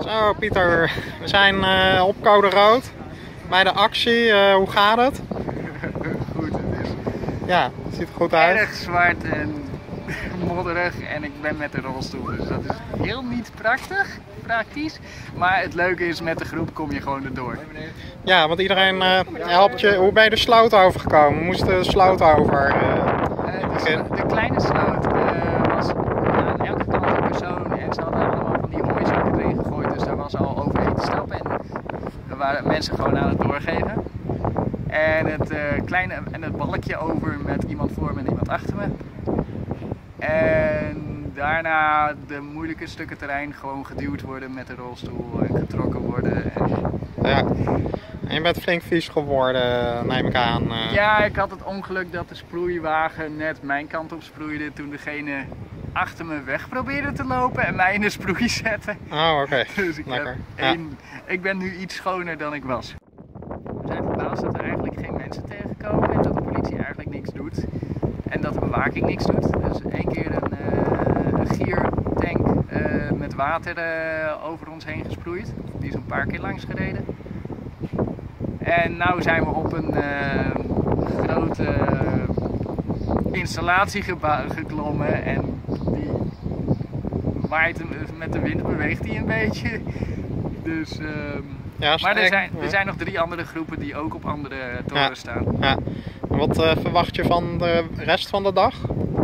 Zo Pieter, we zijn op Code Rood bij de actie. Hoe gaat het? Goed, het is Ja, het ziet er goed uit. erg zwart en modderig en ik ben met de rolstoel, dus dat is heel niet praktisch. Maar het leuke is, met de groep kom je gewoon erdoor. Ja, want iedereen helpt je. Hoe ben je de sloot overgekomen? We moesten de sloot over. De kleine sloot was aan elke kant een persoon en ze hadden allemaal van die hooizakken erin gegooid, dus daar was al overheen te stappen en er waren mensen gewoon aan het doorgeven. En het balkje over met iemand voor me en iemand achter me. En daarna de moeilijke stukken terrein gewoon geduwd worden met de rolstoel en getrokken worden. Ja. En je bent flink vies geworden, neem ik aan. Ja, ik had het ongeluk dat de sproeiwagen net mijn kant op sproeide toen degene achter me weg probeerde te lopen en mij in de sproei zette. Oh, oké. Dus Lekker. ik ben nu iets schoner dan ik was. We zijn verbaasd dat er eigenlijk geen mensen tegenkomen en dat de politie eigenlijk niks doet. En dat de bewaking niks doet. Dus één keer een giertank met water over ons heen gesproeid. Die is een paar keer langs gereden. En nu zijn we op een grote installatie geklommen en die waait met de wind, beweegt die een beetje. Dus, Ja, maar er zijn nog 3 andere groepen die ook op andere torens staan. Ja. En wat verwacht je van de rest van de dag?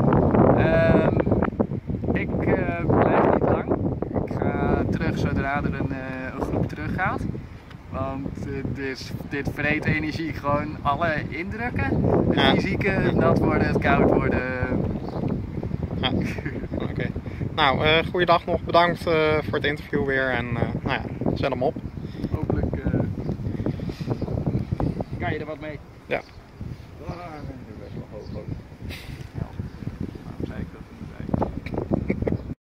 Ik blijf niet lang. Ik ga terug zodra er een groep teruggaat. Want dit vreet energie gewoon alle indrukken. Het fysieke, het nat worden, het koud worden. Ja. Oké. Nou, goeiedag nog. Bedankt voor het interview weer. En nou ja, zet hem op. Hopelijk kan je er wat mee. Ja. Ah, best wel hoog.